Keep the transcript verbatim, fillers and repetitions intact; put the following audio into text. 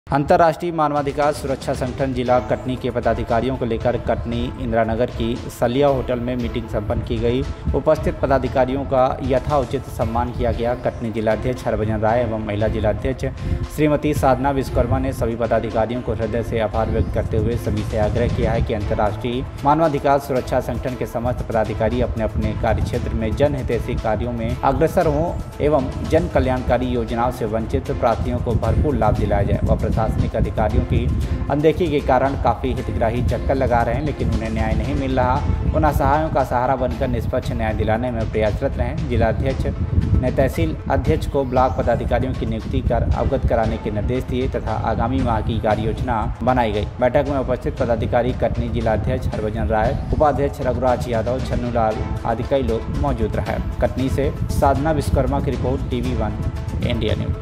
अंतर्राष्ट्रीय मानवाधिकार सुरक्षा संगठन जिला कटनी के पदाधिकारियों को लेकर कटनी इंदिरानगर की सलिया होटल में मीटिंग संपन्न की गई। उपस्थित पदाधिकारियों का यथाउचित सम्मान किया गया। कटनी जिलाध्यक्ष हरभजन राय एवं महिला जिलाध्यक्ष श्रीमती साधना विश्वकर्मा ने सभी पदाधिकारियों को हृदय से आभार व्यक्त करते हुए सभी से आग्रह किया है कि अंतर्राष्ट्रीय मानवाधिकार सुरक्षा संगठन के समस्त पदाधिकारी अपने अपने कार्यक्षेत्र में जनहितैषी कार्यों में अग्रसर हों एवं जन कल्याणकारी योजनाओं से वंचित प्रार्थियों को भरपूर लाभ दिलाया जाए। वह प्रशासनिक अधिकारियों की अनदेखी के कारण काफ़ी हितग्राही चक्कर लगा रहे हैं, लेकिन उन्हें न्याय नहीं मिल रहा। उन असहायों का सहारा बनकर निष्पक्ष न्याय दिलाने में प्रयासरत रहें। जिलाध्यक्ष ने तहसील अध्यक्ष को ब्लॉक पदाधिकारियों की नियुक्ति कर अवगत कराने के निर्देश दिए तथा आगामी माह की कार्य योजना बनाई गई। बैठक में उपस्थित पदाधिकारी कटनी जिलाध्यक्ष हरभजन राय, उपाध्यक्ष रघुराज यादव, छन्नूलाल आदि कई लोग मौजूद रहे। कटनी से साधना विश्वकर्मा की रिपोर्ट, टीवी वन इंडिया न्यूज।